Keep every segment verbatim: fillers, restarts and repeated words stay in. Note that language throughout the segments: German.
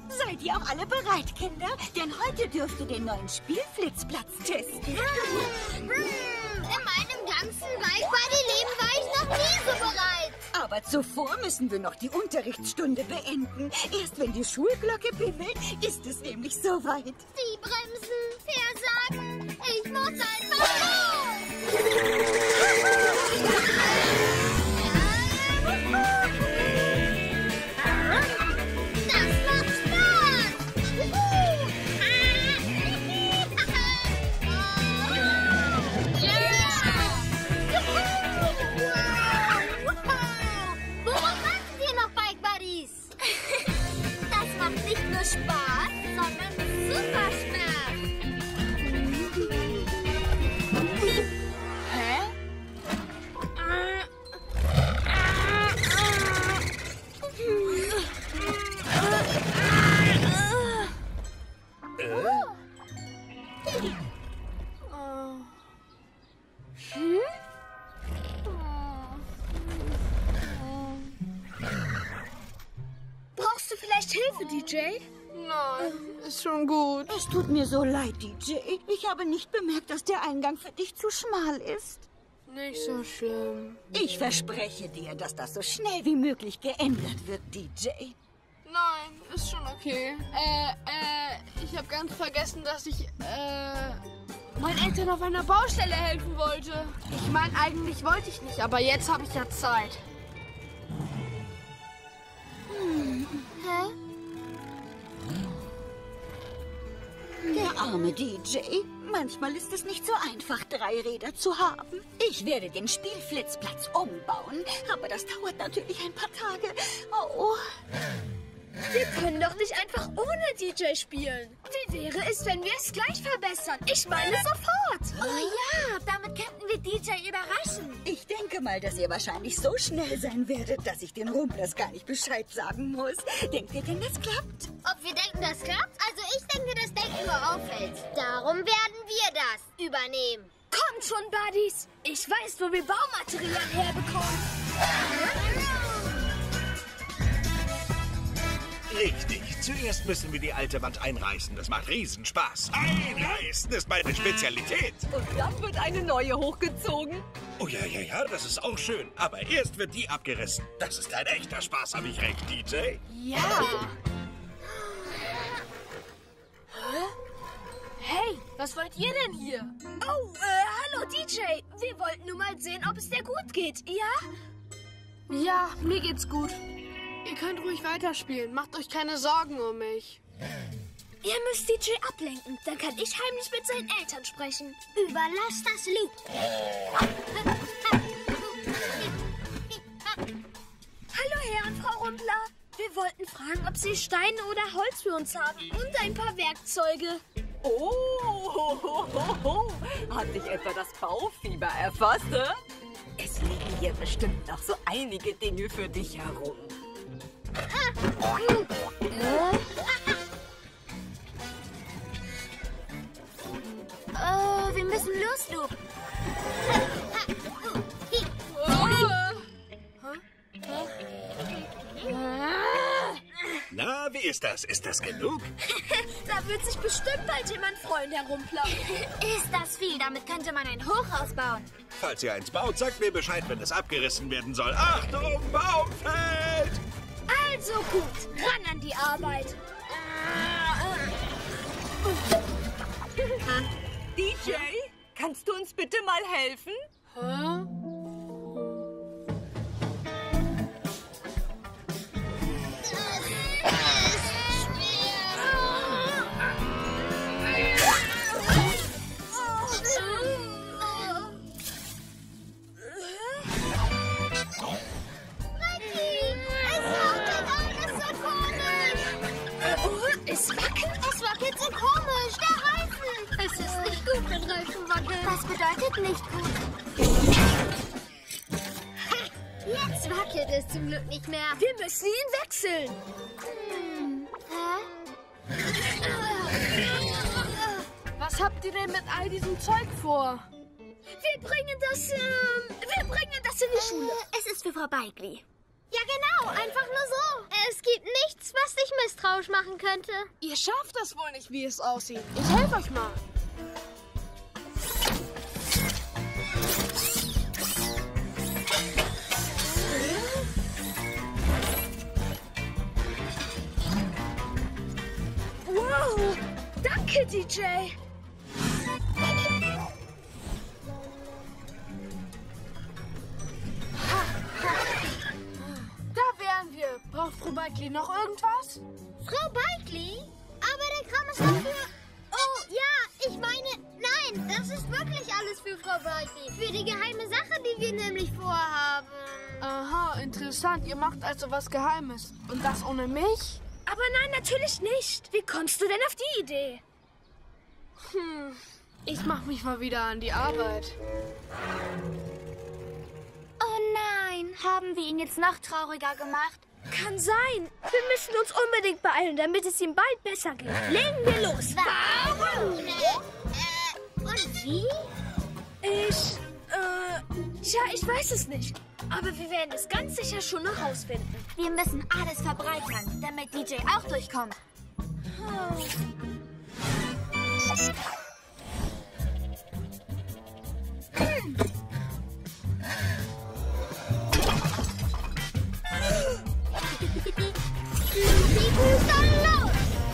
Seid ihr auch alle bereit, Kinder? Denn heute dürft ihr den neuen Spielflitzplatz testen. In meinem ganzen Bike-Buddy-Leben war ich noch nie so bereit. Aber zuvor müssen wir noch die Unterrichtsstunde beenden. Erst wenn die Schulglocke bimmelt, ist es nämlich soweit. Die Bremsen versagen. Ich muss einfach los. Spaß, sondern super Spaß. Hä? Hm? Brauchst du vielleicht Hilfe, D J? Nein, ist schon gut. Es tut mir so leid, D J. Ich habe nicht bemerkt, dass der Eingang für dich zu schmal ist. Nicht so schlimm. Ich verspreche dir, dass das so schnell wie möglich geändert wird, D J. Nein, ist schon okay. Äh, äh, ich habe ganz vergessen, dass ich, äh, meinen Eltern auf einer Baustelle helfen wollte. Ich meine, eigentlich wollte ich nicht, aber jetzt habe ich ja Zeit. Hm. Hä? Der arme D J. Manchmal ist es nicht so einfach, drei Räder zu haben. Ich werde den Spielflitzplatz umbauen, aber das dauert natürlich ein paar Tage. Oh. Wir können doch nicht einfach ohne D J spielen. Wie wäre es, wenn wir es gleich verbessern? Ich meine sofort. Oh ja, damit könnten wir D J überraschen. Ich denke mal, dass ihr wahrscheinlich so schnell sein werdet, dass ich den Rumplers gar nicht Bescheid sagen muss. Denkt ihr denn, das klappt? Ob wir denken, das klappt? Also ich denke, das Denken nur auffällt. Darum werden wir das übernehmen. Kommt schon, Buddies. Ich weiß, wo wir Baumaterial herbekommen. Richtig. Zuerst müssen wir die alte Wand einreißen. Das macht Riesenspaß. Einreißen ist meine Spezialität. Und dann wird eine neue hochgezogen. Oh ja, ja, ja, das ist auch schön. Aber erst wird die abgerissen. Das ist ein echter Spaß, habe ich recht, D J? Ja. Hey, was wollt ihr denn hier? Oh, äh, hallo D J. Wir wollten nur mal sehen, ob es dir gut geht, ja? Ja, mir geht's gut. Ihr könnt ruhig weiterspielen. Macht euch keine Sorgen um mich. Ihr müsst D J ablenken. Dann kann ich heimlich mit seinen Eltern sprechen. Überlass das Loop. Hallo, Herr und Frau Rumpler. Wir wollten fragen, ob Sie Steine oder Holz für uns haben und ein paar Werkzeuge. Oh, ho, ho, ho, ho. Hat dich etwa das Baufieber erfasst? Hä? Es liegen hier bestimmt noch so einige Dinge für dich herum. Oh, wir müssen los, Loop. Na, wie ist das? Ist das genug? Da wird sich bestimmt bald jemand freuen, Herr Rumpler. Ist das viel? Damit könnte man ein Hochhaus bauen. Falls ihr eins baut, sagt mir Bescheid, wenn es abgerissen werden soll. Achtung, Baum fällt! Also gut, ran an die Arbeit. D J, kannst du uns bitte mal helfen? Hä? Es wackelt. Es wackelt so komisch. Der Reifen. Es ist nicht gut, wenn Reifen wackeln. Das bedeutet nicht gut. Ha, jetzt wackelt es zum Glück nicht mehr. Wir müssen ihn wechseln. Hm. Hä? Was habt ihr denn mit all diesem Zeug vor? Wir bringen das, ähm, wir bringen das in die Schule. Äh, es ist für Frau Beigli. Ja, genau. Einfach nur so. Es gibt nichts, was dich mich misstrauisch machen könnte. Ihr schafft das wohl nicht, wie es aussieht. Ich helfe euch mal. Wow, danke, D J. Da wären wir. Braucht Frau Beigli noch irgendwas? Frau Beigli? Aber der Kram ist doch für... Oh, ja, ich meine... Nein, das ist wirklich alles für Frau Beigli. Für die geheime Sache, die wir nämlich vorhaben. Aha, interessant. Ihr macht also was Geheimes. Und das ohne mich? Aber nein, natürlich nicht. Wie kommst du denn auf die Idee? Hm, ich mach mich mal wieder an die Arbeit. Oh nein, haben wir ihn jetzt noch trauriger gemacht? Kann sein. Wir müssen uns unbedingt beeilen, damit es ihm bald besser geht. Legen wir los. Warum? Äh, und wie? Ich, äh, tja, ich weiß es nicht. Aber wir werden es ganz sicher schon noch rausfinden. Wir müssen alles verbreitern, damit D J auch durchkommt. Die Booster los!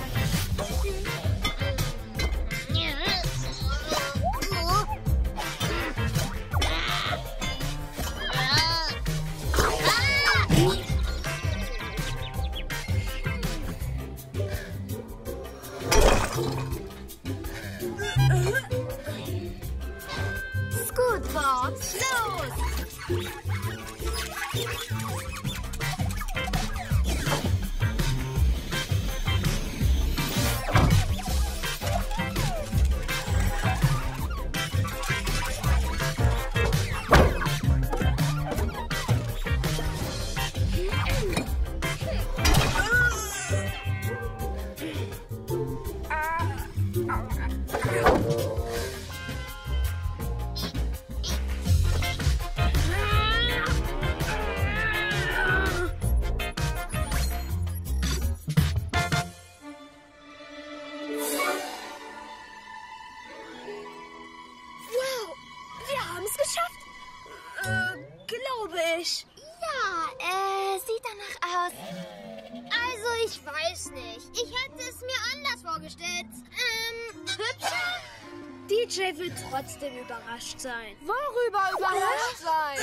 Scootbox, los! Wow, wir haben es geschafft. Äh, glaube ich. Ja, äh, sieht danach aus. Also, ich weiß nicht. Ich hätte es mir anders vorgestellt. Ähm, hübscher? D J wird trotzdem überrascht sein. Worüber überrascht sein?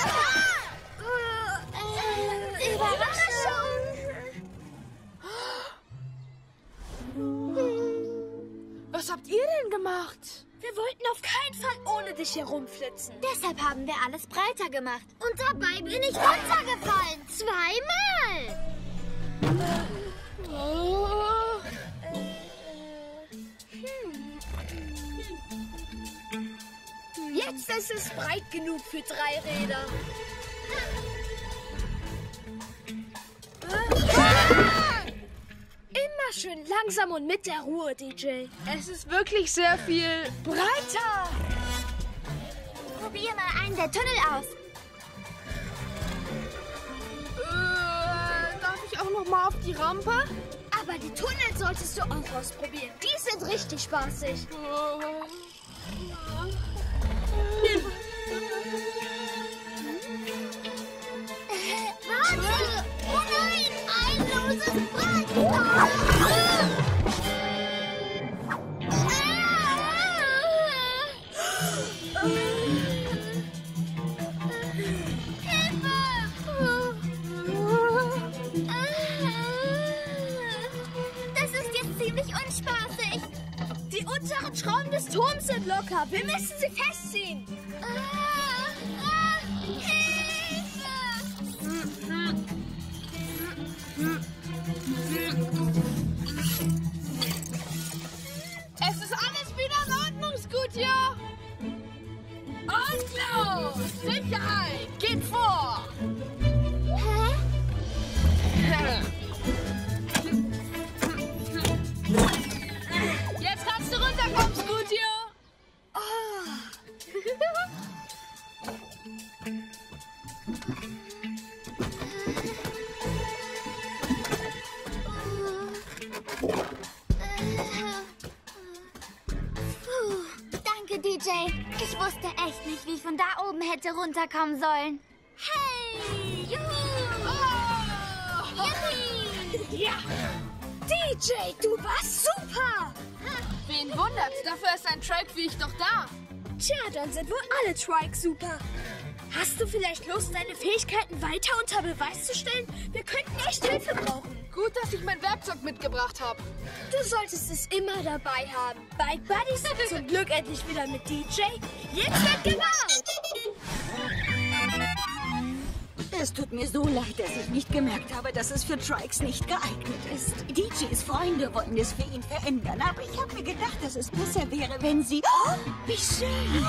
Äh, Überraschung. Was habt ihr denn gemacht? Wir wollten auf keinen Fall ohne dich herumflitzen. Deshalb haben wir alles breiter gemacht. Und dabei bin ich runtergefallen. Zweimal. Oh. Jetzt ist es breit genug für drei Räder. Immer schön langsam und mit der Ruhe, D J. Es ist wirklich sehr viel breiter. Probier mal einen der Tunnel aus. Äh, darf ich auch noch mal auf die Rampe? Aber die Tunnel solltest du auch ausprobieren. Die sind richtig spaßig. Oh. Warte! Oh nein! Ein loses Brett! Das ist jetzt ziemlich unspaßig. Die unteren Schrauben des Turms sind locker. Wir müssen sie festziehen. Es ist alles wieder in Ordnung, Scooter. Und los! Sicherheit! Geht vor! Jetzt kannst du runterkommen, Scooter. von da oben hätte runterkommen sollen. Hey! Juhu! Oh! Yippie! Ja! D J, du warst super! Wen wundert's? Dafür ist ein Trike wie ich doch da. Tja, dann sind wohl alle Trikes super. Hast du vielleicht Lust, deine Fähigkeiten weiter unter Beweis zu stellen? Wir könnten echt Hilfe brauchen. Gut, dass ich mein Werkzeug mitgebracht habe. Du solltest es immer dabei haben. Bike Buddies sind zum Glück endlich wieder mit D J. Jetzt wird gebaut! Es tut mir so leid, dass ich nicht gemerkt habe, dass es für Trikes nicht geeignet ist. D Js Freunde wollen es für ihn verändern, aber ich habe mir gedacht, dass es besser wäre, wenn sie... Oh, wie schön!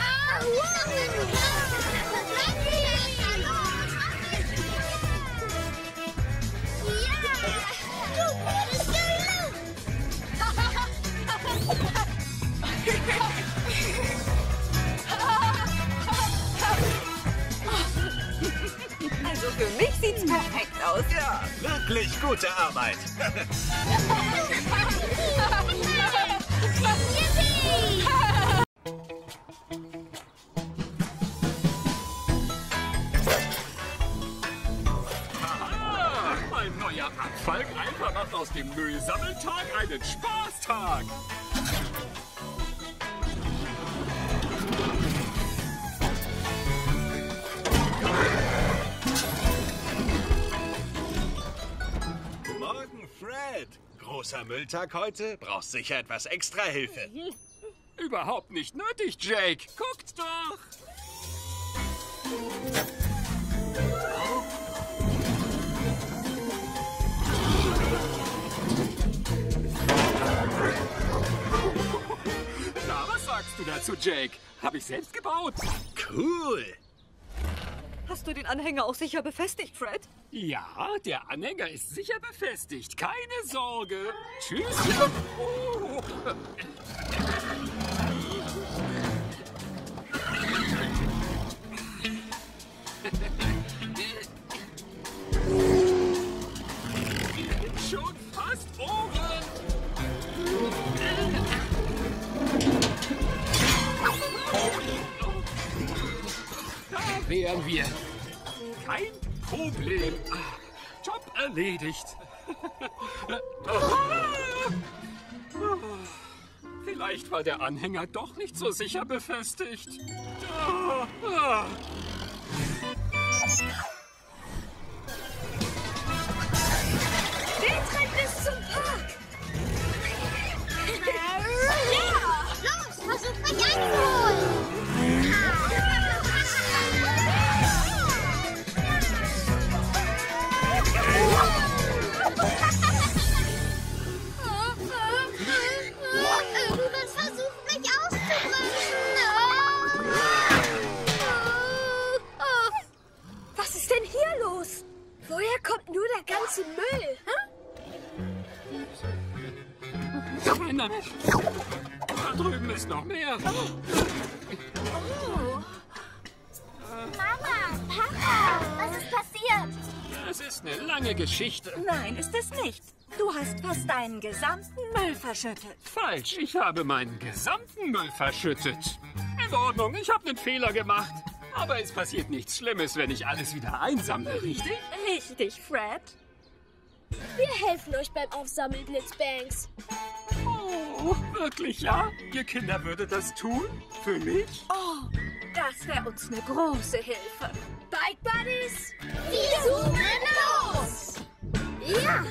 Also für mich sieht's perfekt aus. Ja, wirklich gute Arbeit. Aha, ein neuer Abfall einfach macht aus dem Müllsammeltag einen Spaßtag. Morgen, Fred. Großer Mülltag heute. Brauchst sicher etwas extra Hilfe. Überhaupt nicht nötig, Jake. Guckt doch. Na, was sagst du dazu, Jake? Habe ich selbst gebaut. Cool. Hast du den Anhänger auch sicher befestigt, Fred? Ja, der Anhänger ist sicher befestigt. Keine Sorge. Tschüss. Oh. Schon fast oben. Da wären wir. Kein Problem. Job erledigt. Vielleicht war der Anhänger doch nicht so sicher befestigt. Den treibt bis zum Park. Los, versuch mich einzuholen! Irgendwas versucht mich auszubrechen. Was ist denn hier los? Woher kommt nur der ganze Müll? Hm? Nein, da drüben ist noch mehr. Mama, Papa, was ist passiert? Es ist eine lange Geschichte. Nein, ist es nicht. Du hast fast deinen gesamten Müll verschüttet. Falsch, ich habe meinen gesamten Müll verschüttet. In Ordnung, ich habe einen Fehler gemacht. Aber es passiert nichts Schlimmes, wenn ich alles wieder einsammle, richtig? Richtig, Fred. Wir helfen euch beim Aufsammeln, Blitzbangs. Oh, wirklich, ja? Ihr Kinder würdet das tun? Für mich? Oh, das wäre uns eine große Hilfe. Bike Buddies, Wir zoomen los! ja!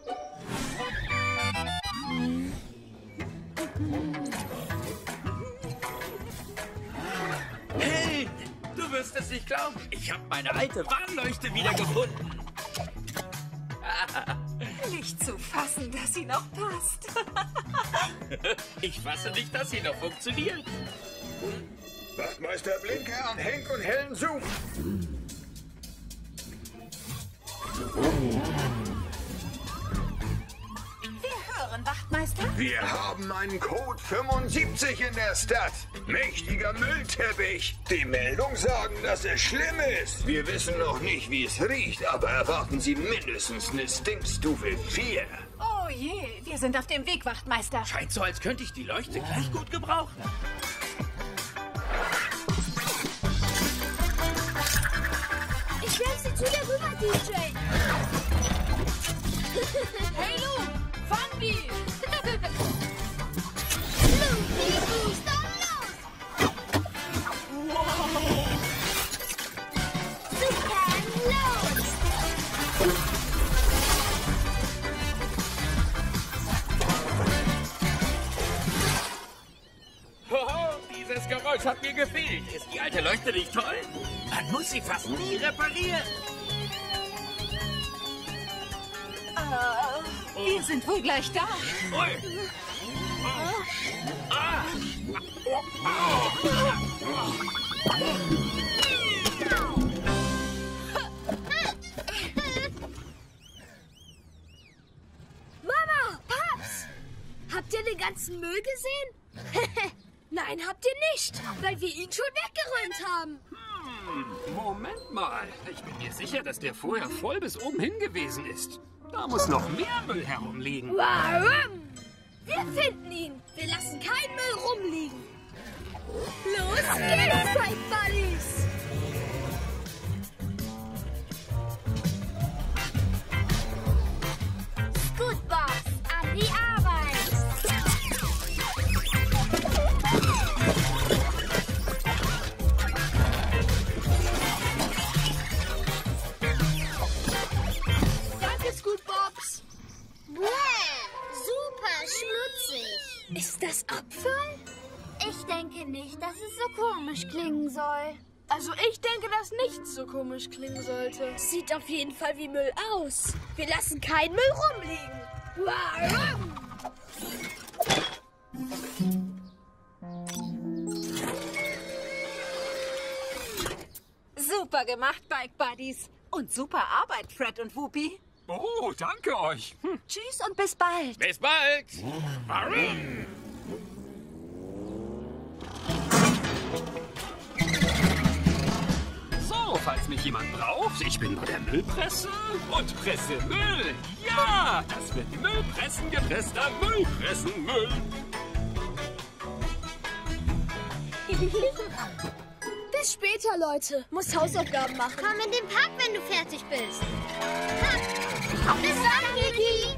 Hey, du wirst es nicht glauben. Ich habe meine alte Warnleuchte wieder gefunden. Nicht zu fassen, dass sie noch passt. Ich fasse nicht, dass sie noch funktioniert. Wachtmeister Blinker an Henk und Helen suchen. Wir hören, Wachtmeister. Wir haben einen Code fünfundsiebzig in der Stadt. Mächtiger Müllteppich. Die Meldung sagen, dass es schlimm ist. Wir wissen noch nicht, wie es riecht, aber erwarten Sie mindestens eine Stinkstufe vier. Oh je, wir sind auf dem Weg, Wachtmeister. Scheint so, als könnte ich die Leuchte gleich gut gebrauchen. D J. Hey, Lu, fang die! Lupi Booster, los! Super, los! Hoho, dieses Geräusch hat mir gefehlt. Ist die alte Leuchte nicht toll? Man muss sie fast nie reparieren. Wir sind wohl gleich da. Ui. Ah. Mama, Paps! Habt ihr den ganzen Müll gesehen? Nein, habt ihr nicht, weil wir ihn schon weggeräumt haben. Hm, Moment mal. Ich bin mir sicher, dass der vorher voll bis oben hin gewesen ist. Da muss noch mehr Müll herumliegen. Warum? Wir finden ihn. Wir lassen keinen Müll rumliegen. Los geht's, Bike Buddies! Scootbox, an die Arbeit! Danke, Scootbox. Bäh, super schmutzig. Ist das Abfall? Ich denke nicht, dass es so komisch klingen soll. Also ich denke, dass nichts so komisch klingen sollte. Sieht auf jeden Fall wie Müll aus. Wir lassen keinen Müll rumliegen. Warum? Super gemacht, Bike Buddies. Und super Arbeit, Fred und Whoopi. Oh, danke euch. Hm. Tschüss und bis bald. Bis bald. Warum? So, falls mich jemand braucht, ich bin bei der Müllpresse und presse Müll. Ja, das wird Müllpressen gepresster Müllpressenmüll. Bis später, Leute. Muss Hausaufgaben machen. Komm in den Park, wenn du fertig bist. Ha. Bis dann, Niki.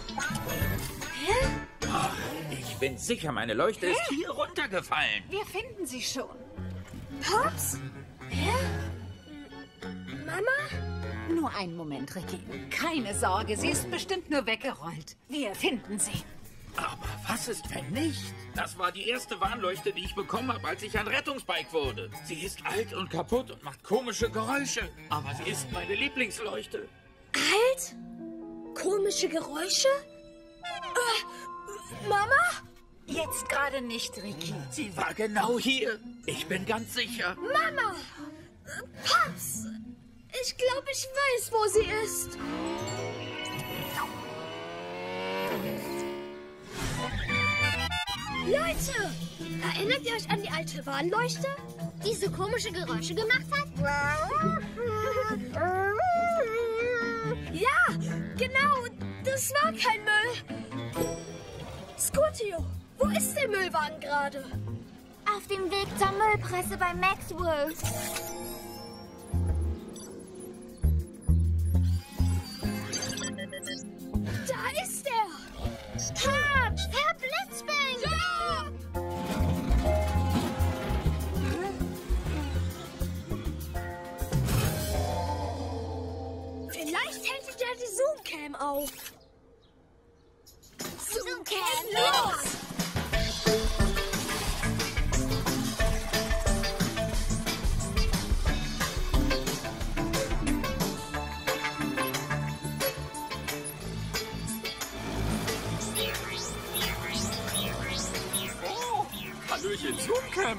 Ich bin sicher, meine Leuchte ist hier runtergefallen. Wir finden sie schon. Pops? Hä? Mama? Nur einen Moment, Ricky. Keine Sorge, sie ist bestimmt nur weggerollt. Wir finden sie. Aber was ist, wenn nicht? Das war die erste Warnleuchte, die ich bekommen habe, als ich ein Rettungsbike wurde. Sie ist alt und kaputt und macht komische Geräusche. Aber sie ist meine Lieblingsleuchte. Alt? Komische Geräusche? Äh, Mama? Jetzt gerade nicht, Ricky. Sie war genau hier. Ich bin ganz sicher. Mama! Pops! Ich glaube, ich weiß, wo sie ist. Leute! Erinnert ihr euch an die alte Warnleuchte? Die so komische Geräusche gemacht hat? Ja, genau. Das war kein Müll. Scootio, wo ist der Müllwagen gerade? Auf dem Weg zur Müllpresse bei Maxwell. Da ist er. Pops, Herr Blitzbang! Ja! Vielleicht hält sich ja die Zoom-Cam auf. Zoom-Cam, los! Oh, Hallöchen, Zoomcam.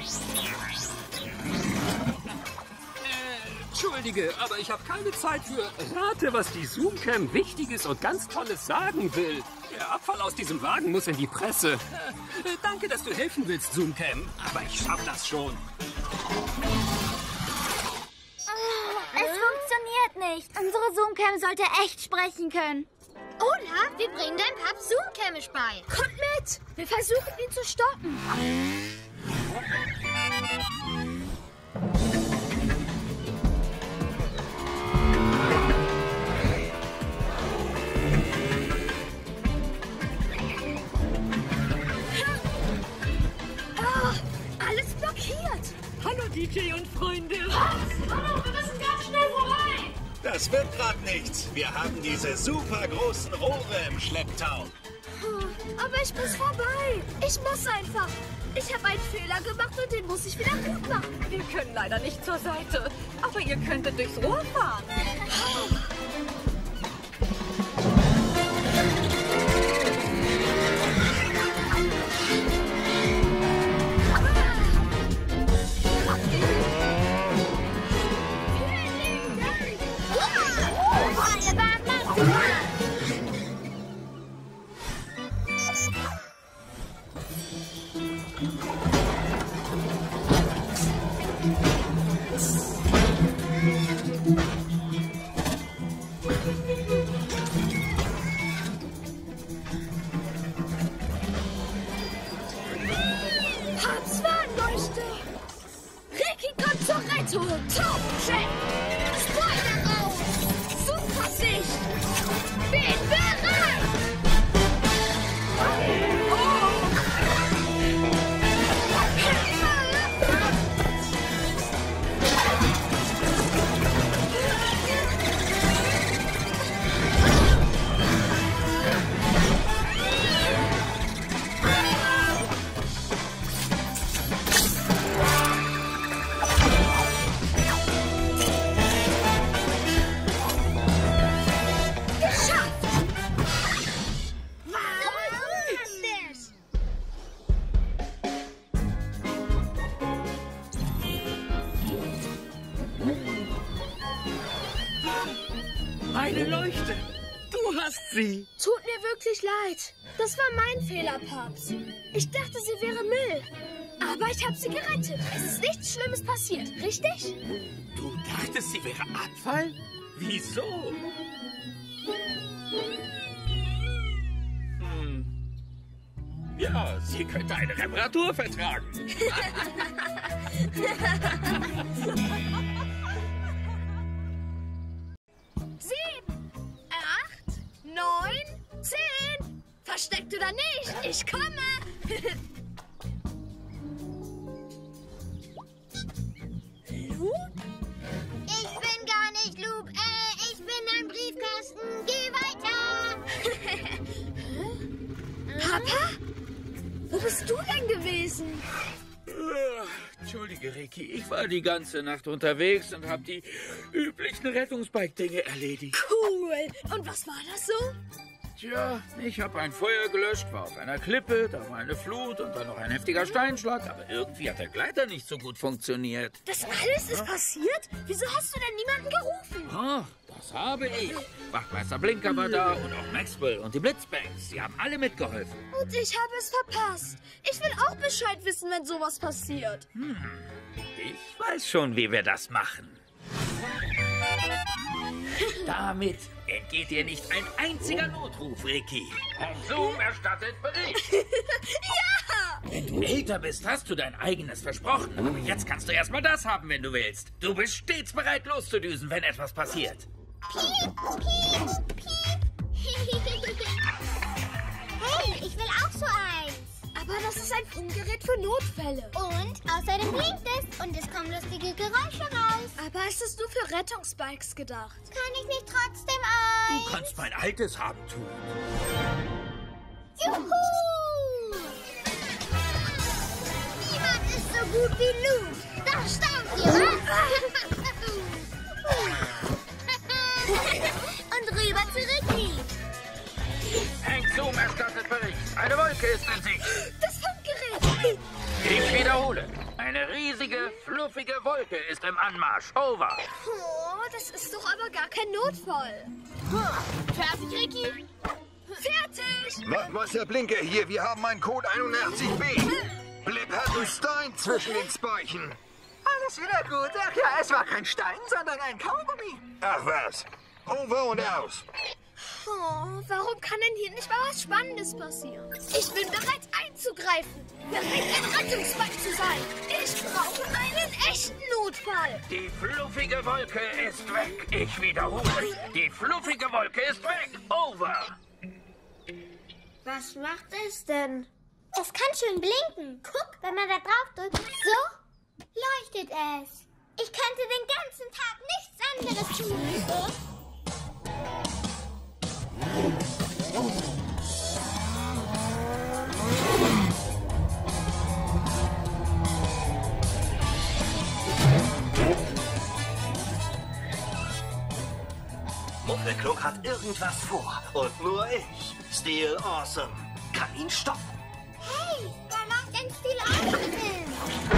Äh, Entschuldige, aber ich habe keine Zeit für Rate, was die Zoomcam Wichtiges und ganz Tolles sagen will. Der Abfall aus diesem Wagen muss in die Presse. Äh, danke, dass du helfen willst, Zoomcam. Aber ich schaff das schon. Es funktioniert nicht. Unsere Zoom-Cam sollte echt sprechen können. Oder wir bringen deinem Pap Zoom-Camisch bei. Kommt mit! Wir versuchen, ihn zu stoppen. D J und Freunde. Was? Hallo, wir müssen ganz schnell vorbei. Das wird gerade nichts. Wir haben diese super großen Rohre im Schlepptau. Aber ich muss vorbei. Ich muss einfach. Ich habe einen Fehler gemacht und den muss ich wieder gut machen. Wir können leider nicht zur Seite. Aber ihr könntet durchs Rohr fahren. Papst Warnleuchte. Ricky kommt zur Rettung. Top-Check. Spoiler raus. Supersicht. Bin bereit. Meine Leuchte. Du hast sie. Tut mir wirklich leid. Das war mein Fehler, Papst. Ich dachte, sie wäre Müll. Aber ich habe sie gerettet. Es ist nichts Schlimmes passiert, richtig? Du dachtest, sie wäre Abfall? Wieso? Hm. Ja, sie könnte eine Reparatur vertragen. Sieben, acht, neun, zehn. Versteckt oder nicht, ich komme. Loop? Ich bin gar nicht Loop. Äh, ich bin ein Briefkasten. Geh weiter. Papa? Wo bist du denn gewesen? Entschuldige, Ricky, ich war die ganze Nacht unterwegs und habe die üblichen Rettungsbike-Dinge erledigt. Cool. Und was war das so? Tja, ich habe ein Feuer gelöscht, war auf einer Klippe, da war eine Flut und dann noch ein heftiger Steinschlag, aber irgendwie hat der Gleiter nicht so gut funktioniert. Das alles ist passiert? Wieso hast du denn niemanden gerufen? Ah, das habe ich. Wachmeister Blinker war da und auch Maxwell und die Blitzbangs. Sie haben alle mitgeholfen. Und ich habe es verpasst. Ich will auch Bescheid wissen, wenn sowas passiert. Hm, ich weiß schon, wie wir das machen. Damit entgeht dir nicht ein einziger Notruf, Ricky. Herr Zoom erstattet Bericht. Ja! Wenn du älter bist, hast du dein eigenes versprochen. Aber jetzt kannst du erstmal das haben, wenn du willst. Du bist stets bereit, loszudüsen, wenn etwas passiert. Piep, piep, piep. Hey, ich will auch so eins. Aber das ist ein Funkgerät für Notfälle. Und außerdem blinkt es und es kommen lustige Geräusche raus. Aber es ist nur für Rettungsbikes gedacht. Kann ich nicht trotzdem Du eins? kannst mein altes haben tun. Juhu! Niemand ist so gut wie Loop. Das staunt ihr, was? Und rüber zu Ricky. Hank Zoom erstattet Bericht. Eine Wolke ist in Sicht. Das Funkgerät. Ich wiederhole. Eine riesige, fluffige Wolke ist im Anmarsch. Over. Oh, das ist doch aber gar kein Notfall. Fertig, Ricky? Fertig. Wachmeister Blinker hier, wir haben einen Code einundachtzig B. Blip hat einen Stein zwischen den Speichen. Alles wieder gut. Ach ja, es war kein Stein, sondern ein Kaugummi. Ach was. Over und aus. Oh, warum kann denn hier nicht mal was Spannendes passieren? Ich bin bereit einzugreifen. Bereit, ein Rettungsbike zu sein. Ich brauche einen echten Notfall. Die fluffige Wolke ist weg. Ich wiederhole. Die fluffige Wolke ist weg. Over. Was macht es denn? Es kann schön blinken. Guck, wenn man da drauf drückt. So. Leuchtet es? Ich könnte den ganzen Tag nichts anderes tun. Muffelklunk hat irgendwas vor. Und nur ich, Steel Awesome, kann ihn stoppen. Hey, da läuft ein Steel Awesome hin.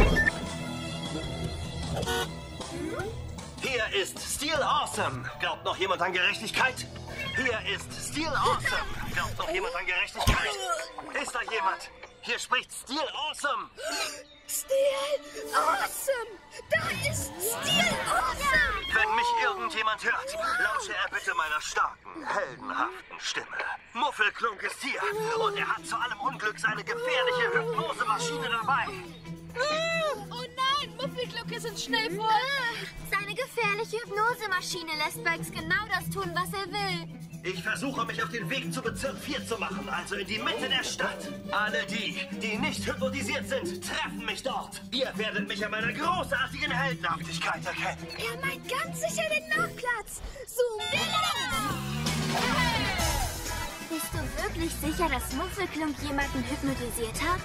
Hier ist Steel Awesome. Glaubt noch jemand an Gerechtigkeit? Hier ist Steel Awesome. Glaubt noch jemand an Gerechtigkeit? Ist da jemand? Hier spricht Steel Awesome. Steel Awesome! Da ist Steel Awesome! Wenn mich irgendjemand hört, lausche er bitte meiner starken, heldenhaften Stimme. Muffelklunk ist hier und er hat zu allem Unglück seine gefährliche Hypnosemaschine dabei. Oh nein, Muffelklunk ist uns schnell vor. Seine gefährliche Hypnosemaschine lässt Bugs genau das tun, was er will. Ich versuche, mich auf den Weg zu Bezirk vier zu machen, also in die Mitte der Stadt. Alle die, die nicht hypnotisiert sind, treffen mich dort. Ihr werdet mich an meiner großartigen Heldenhaftigkeit erkennen. Er meint ganz sicher den Nachplatz. Zoom, Bist du wirklich sicher, dass Muffelklunk jemanden hypnotisiert hat?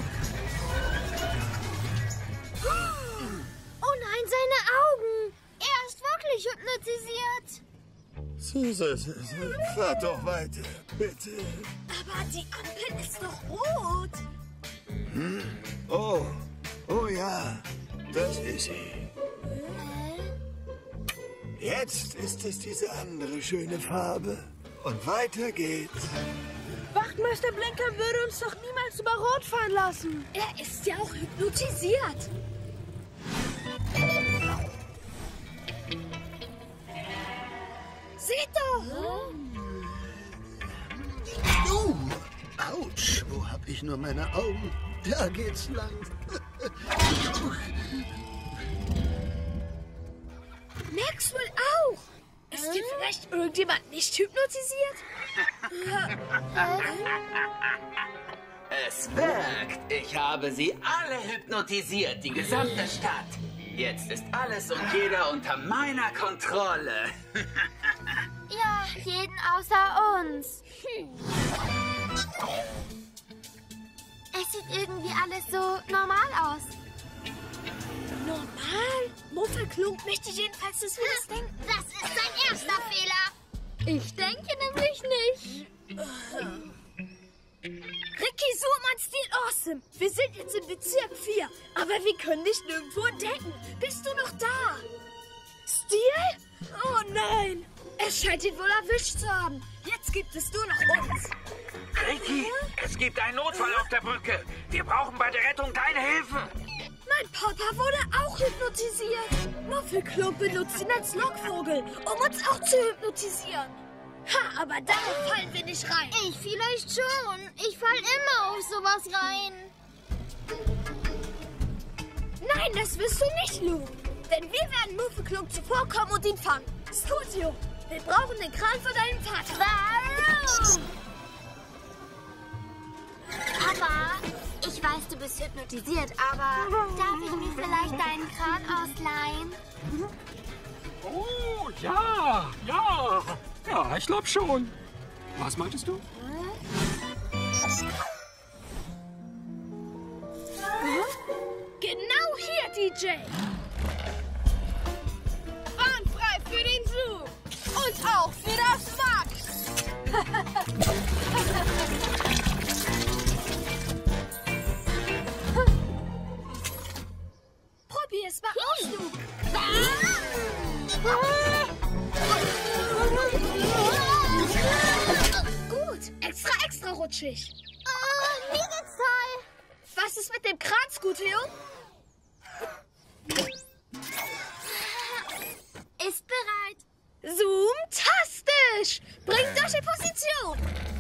Oh nein, seine Augen! Er ist wirklich hypnotisiert. Susan, fahr doch weiter, bitte. Aber die Ampel ist doch rot. Hm? Oh, oh ja, das ist sie. Jetzt ist es diese andere schöne Farbe. Und weiter geht's. Wachtmeister Blinker würde uns doch niemals über Rot fahren lassen. Er ist ja auch hypnotisiert. Seht doch! Oh, ouch, wo hab ich nur meine Augen? Da geht's lang. Maxwell auch! Ist hier vielleicht irgendjemand nicht hypnotisiert? Es wirkt. Ich habe sie alle hypnotisiert, die gesamte Stadt. Jetzt ist alles und jeder unter meiner Kontrolle. Ja, jeden außer uns. Hm. Es sieht irgendwie alles so normal aus. Normal? Muffelklunk möchte jedenfalls, dass wir das denken. Das ist sein erster Fehler. Ich denke nämlich nicht. Ricky, zoom an Steel Awesome. Wir sind jetzt im Bezirk vier, aber wir können dich nirgendwo entdecken. Bist du noch da? Steel? Oh nein. Es scheint ihn wohl erwischt zu haben. Jetzt gibt es nur noch uns. Ricky, es gibt einen Notfall auf der Brücke. Wir brauchen bei der Rettung deine Hilfe. Mein Papa wurde auch hypnotisiert. Muffelklunk benutzt ihn als Lockvogel, um uns auch zu hypnotisieren. Ha, aber darauf fallen wir nicht rein. Ich vielleicht schon. Ich fall immer auf sowas rein. Nein, das wirst du nicht, Lou. Denn wir werden Muffelklunk zuvorkommen und ihn fangen. Scutio, wir brauchen den Kran für deinen Vater. Warum? Papa, ich weiß, du bist hypnotisiert, aber darf ich mir vielleicht deinen Kran ausleihen? Oh, ja, ja. Ja, ich glaube schon. Was meintest du? Genau hier, D J. Bahn frei für den Zoom. Und auch für das Max. Probier's mal aus, Luke. Gut, extra, extra rutschig. Oh, mir geht's toll. Was ist mit dem Kran, Scutio? Ist bereit. Zoom-tastisch! Bringt euch in Position!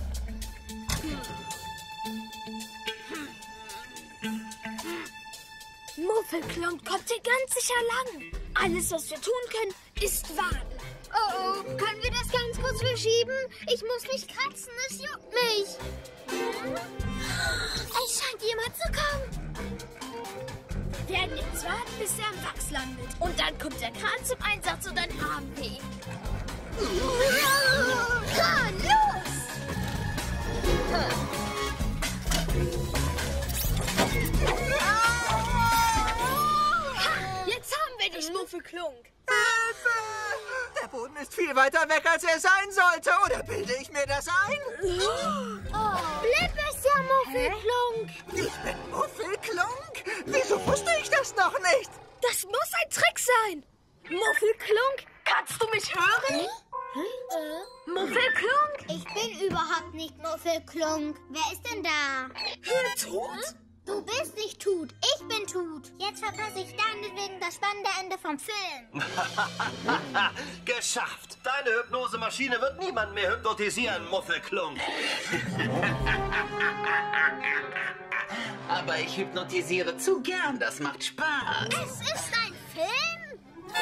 Muffelklunk kommt hier ganz sicher lang. Alles, was wir tun können, ist warten. Oh, oh, können wir das ganz kurz verschieben? Ich muss mich kratzen, es juckt mich. Es scheint jemand zu kommen. Wir werden jetzt Jetzt warten, bis er am Wachs landet. Und dann kommt der Kran zum Einsatz und dann haben wir ihn. Kran, los! Ha, jetzt haben wir dich, Muffelklunk. Der Boden ist viel weiter weg, als er sein sollte. Oder bilde ich mir das ein? Oh, Blip ist ja Muffelklunk. Ich bin Muffelklunk? Wieso wusste ich das noch nicht? Das muss ein Trick sein. Muffelklunk, kannst du mich hören? Äh? Muffelklunk? Ich bin überhaupt nicht Muffelklunk. Wer ist denn da? Tut? Du bist nicht Tut, ich bin Tut. Jetzt verpasse ich deinetwegen das spannende Ende vom Film. Geschafft. Deine Hypnosemaschine wird niemand mehr hypnotisieren, Muffelklunk. Aber ich hypnotisiere zu gern, das macht Spaß. Es ist ein Film?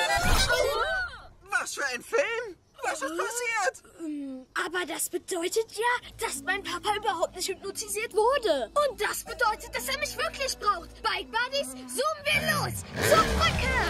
Was für ein Film? Was ist passiert? Aber das bedeutet ja, dass mein Papa überhaupt nicht hypnotisiert wurde. Und das bedeutet, dass er mich wirklich braucht. Bike Buddies, zoomen wir los. Zur Brücke.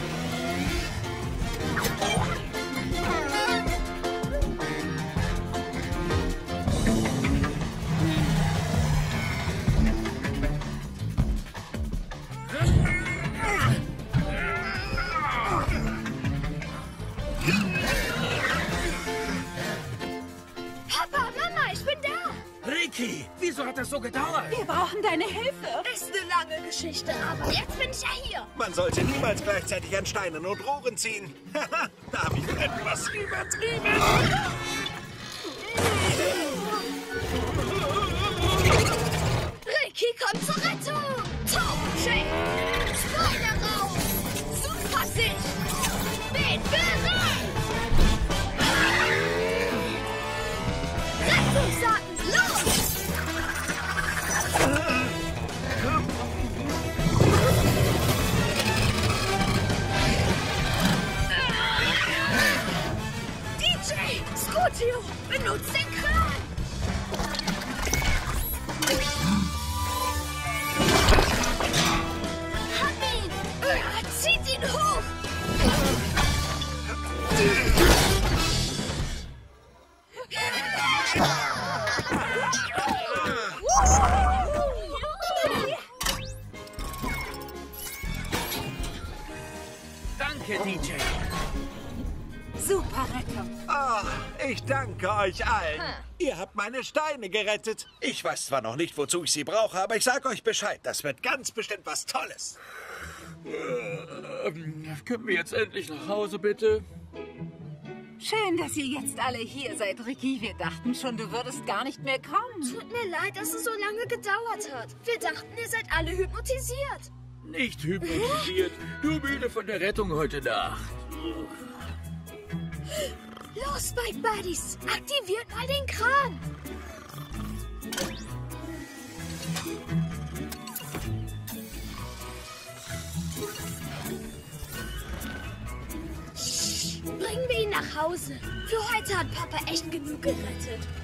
Ricky, wieso hat das so gedauert? Wir brauchen deine Hilfe. Ist eine lange Geschichte, aber jetzt bin ich ja hier. Man sollte niemals gleichzeitig an Steinen und Rohren ziehen. Da habe ich etwas übertrieben. Ricky, komm zur Rettung! Tauchen! Spoiler raus! Supersicht! Bin bereit! Rettungssacken, los! D J, Scotio, benutzt den Kran! Hab ihn! Er zieht ihn hoch! Danke, D J. Super Rettung. Oh, ich danke euch allen. Ihr habt meine Steine gerettet. Ich weiß zwar noch nicht, wozu ich sie brauche, aber ich sage euch Bescheid. Das wird ganz bestimmt was Tolles. Ähm, können wir jetzt endlich nach Hause, bitte? Schön, dass ihr jetzt alle hier seid, Ricky. Wir dachten schon, du würdest gar nicht mehr kommen. Tut mir leid, dass es so lange gedauert hat. Wir dachten, ihr seid alle hypnotisiert. Nicht hypnotisiert, nur müde von der Rettung heute Nacht. Los, Bike Buddies, aktiviert mal den Kran. Bringen wir ihn nach Hause. Für heute hat Papa echt genug gerettet.